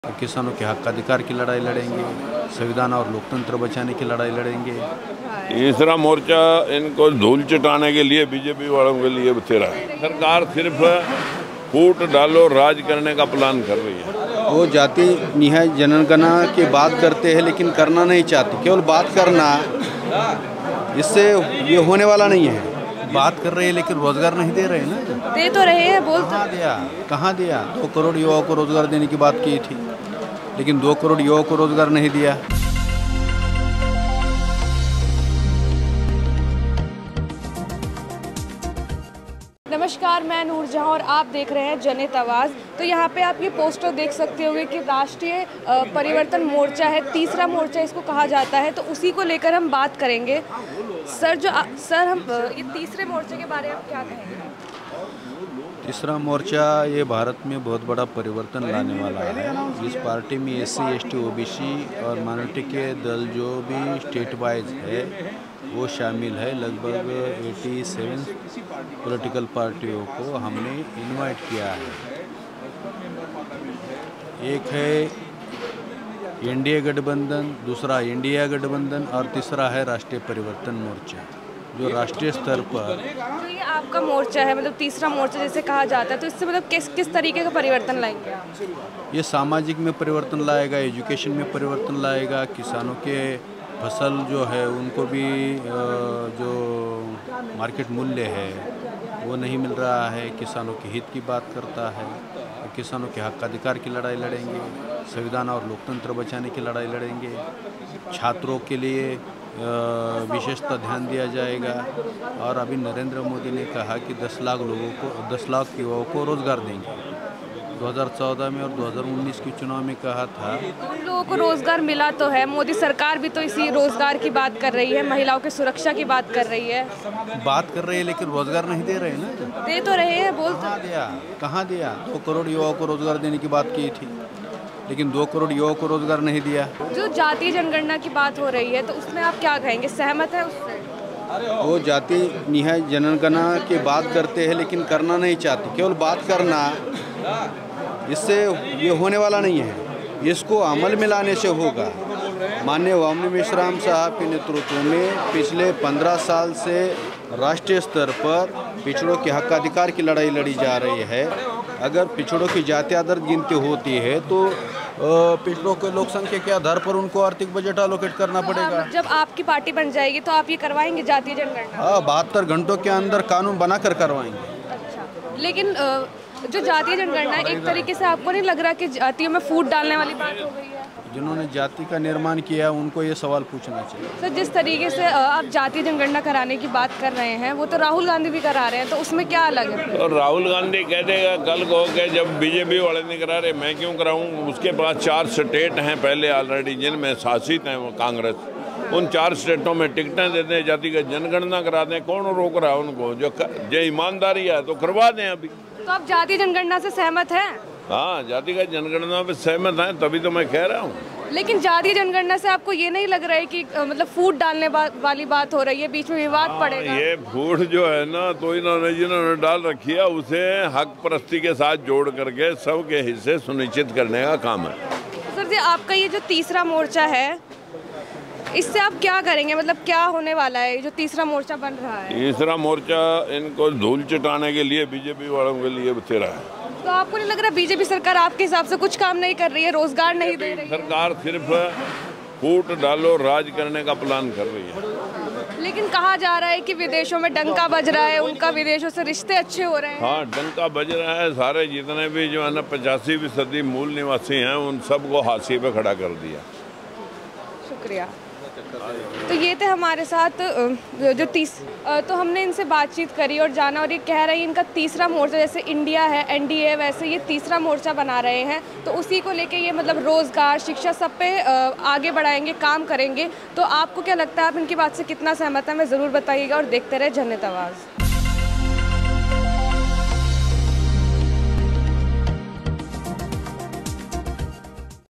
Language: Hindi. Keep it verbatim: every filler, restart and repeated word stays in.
किसानों के हक अधिकार की लड़ाई लड़ेंगे, संविधान और लोकतंत्र बचाने की लड़ाई लड़ेंगे। तीसरा मोर्चा इनको धूल चटाने के लिए बीजेपी वालों के लिए बथेरा है। सरकार सिर्फ फूट डालो राज करने का प्लान कर रही है। वो जाति निहाय जनगणना की बात करते हैं लेकिन करना नहीं चाहते, केवल बात करना, इससे ये होने वाला नहीं है। बात कर रहे हैं लेकिन रोजगार नहीं दे रहे ना। दे तो रहे हैं, बोल कहाँ दिया कहाँ दिया दो करोड़ युवाओं को रोजगार देने की बात की थी, लेकिन दो करोड़ युवाओं को रोजगार नहीं दिया। नमस्कार, मैं नूरजहां और आप देख रहे हैं जनहित आवाज़। तो यहाँ पे आप ये पोस्टर देख सकते होंगे कि राष्ट्रीय परिवर्तन मोर्चा है, तीसरा मोर्चा इसको कहा जाता है, तो उसी को लेकर हम बात करेंगे। सर जो आ, सर हम ये तीसरे मोर्चे के बारे में क्या कहेंगे? तीसरा मोर्चा ये भारत में बहुत बड़ा परिवर्तन लाने वाला है। इस पार्टी में S C S T O B C और माइनॉरिटी के दल जो भी स्टेट वाइज है वो शामिल है। लगभग सत्तासी पॉलिटिकल पार्टियों को हमने इनवाइट किया है। एक है एनडीए गठबंधन, दूसरा इंडिया गठबंधन और तीसरा है राष्ट्रीय परिवर्तन मोर्चा, जो राष्ट्रीय स्तर पर। तो ये आपका मोर्चा है, मतलब तीसरा मोर्चा जैसे कहा जाता है, तो इससे मतलब किस किस तरीके का परिवर्तन लाएंगे आप? ये सामाजिक में परिवर्तन लाएगा, एजुकेशन में परिवर्तन लाएगा, किसानों के फसल जो है उनको भी जो मार्केट मूल्य है वो नहीं मिल रहा है, किसानों के हित की बात करता है। किसानों के हक अधिकार की लड़ाई लड़ेंगे, संविधान और लोकतंत्र बचाने की लड़ाई लड़ेंगे। छात्रों के लिए विशेषता ध्यान दिया जाएगा। और अभी नरेंद्र मोदी ने कहा कि दस लाख लोगों को दस लाख युवाओं को रोजगार देंगे। दो हज़ार चौदह में और दो हज़ार उन्नीस के चुनाव में कहा था। उन लोगों को रोजगार मिला तो है, मोदी सरकार भी तो इसी रोजगार की बात कर रही है, महिलाओं की सुरक्षा की बात कर रही है। बात कर रही है लेकिन रोजगार नहीं दे रहे ना। दे तो रहे हैं, बोल कहाँ दिया कहाँ दिया दो करोड़ युवाओं को रोजगार देने की बात की थी, लेकिन दो करोड़ युवाओं को रोजगार नहीं दिया। जो जातीय जनगणना की बात हो रही है तो उसमें आप क्या कहेंगे, सहमत है उससे? वो जाति निहाय जनगणना की बात करते हैं लेकिन करना नहीं चाहते, केवल बात करना, इससे ये होने वाला नहीं है। इसको अमल में लाने से होगा। माननीय वामनी मेश्राम साहब के नेतृत्व में पिछले पंद्रह साल से राष्ट्रीय स्तर पर पिछड़ों के हक अधिकार की लड़ाई लड़ी जा रही है। अगर पिछड़ों की जाति आधार गिनती होती है तो पिछड़ों के लोक संख्या के आधार पर उनको आर्थिक बजट एलोकेट करना पड़ेगा। जब आपकी पार्टी बन जाएगी तो आप ये करवाएंगे जातीय जनगणना? हाँ, बहत्तर घंटों के अंदर कानून बनाकर करवाएंगे। अच्छा, लेकिन जो जातीय जनगणना है, एक तरीके से आपको नहीं लग रहा कि जातियों में फूट डालने वाली बात हो गई है? जिन्होंने जाति का निर्माण किया उनको ये सवाल पूछना चाहिए। सर, जिस तरीके से आप जातीय जनगणना कराने की बात कर रहे हैं वो तो राहुल गांधी भी करा रहे हैं, तो उसमें क्या अलग है? और राहुल गांधी कह देगा कल को कि जब बीजेपी वाले नहीं करा रहे मैं क्यों कराऊं। उसके पास चार स्टेट हैं पहले ऑलरेडी जिनमें शासित हैं वो कांग्रेस। उन चार स्टेटों में टिकटें देते हैं, जाति का जनगणना करा दें, कौन रोक रहा है उनको? जो जो ईमानदारी है तो करवा दें अभी। तो आप जातीय जनगणना से सहमत हैं? हाँ, जाति का जनगणना पे सहमत हैं, तभी तो मैं कह रहा हूँ। लेकिन जातीय जनगणना से आपको ये नहीं लग रहा है कि मतलब फूट डालने बा, वाली बात हो रही है, बीच में विवाद पड़ेगा? ये फूट जो है ना, तो इन्होंने जिन्होंने डाल रखी है उसे हक परस्ती के साथ जोड़ करके सबके हिस्से सुनिश्चित करने का काम है। सर जी, आपका ये जो तीसरा मोर्चा है इससे आप क्या करेंगे, मतलब क्या होने वाला है जो तीसरा मोर्चा बन रहा है? तीसरा मोर्चा इनको धूल चटाने के लिए बीजेपी वालों के लिए बथेरा है। तो आपको नहीं लग रहा बीजेपी सरकार आपके हिसाब से कुछ काम नहीं कर रही है, रोजगार नहीं दे रही है? सरकार सिर्फ फूट डालो राज करने का प्लान कर रही है। लेकिन कहा जा रहा है कि विदेशों में डंका बज रहा है, उनका विदेशों से रिश्ते अच्छे हो रहे हैं। हाँ, डंका बज रहा है। सारे जितने भी जो है ना पचासी फीसदी मूल निवासी हैं उन सबको हाशिए पे खड़ा कर दिया। शुक्रिया। तो ये थे हमारे साथ जो तीस तो हमने इनसे बातचीत करी और जाना, और ये कह रहे हैं इनका तीसरा मोर्चा, जैसे इंडिया है एनडीए वैसे ये तीसरा मोर्चा बना रहे हैं, तो उसी को लेके ये मतलब रोजगार शिक्षा सब पे आगे बढ़ाएंगे, काम करेंगे। तो आपको क्या लगता है, आप इनकी बात से कितना सहमत है, हमें ज़रूर बताइएगा और देखते रहे जनहित आवाज़।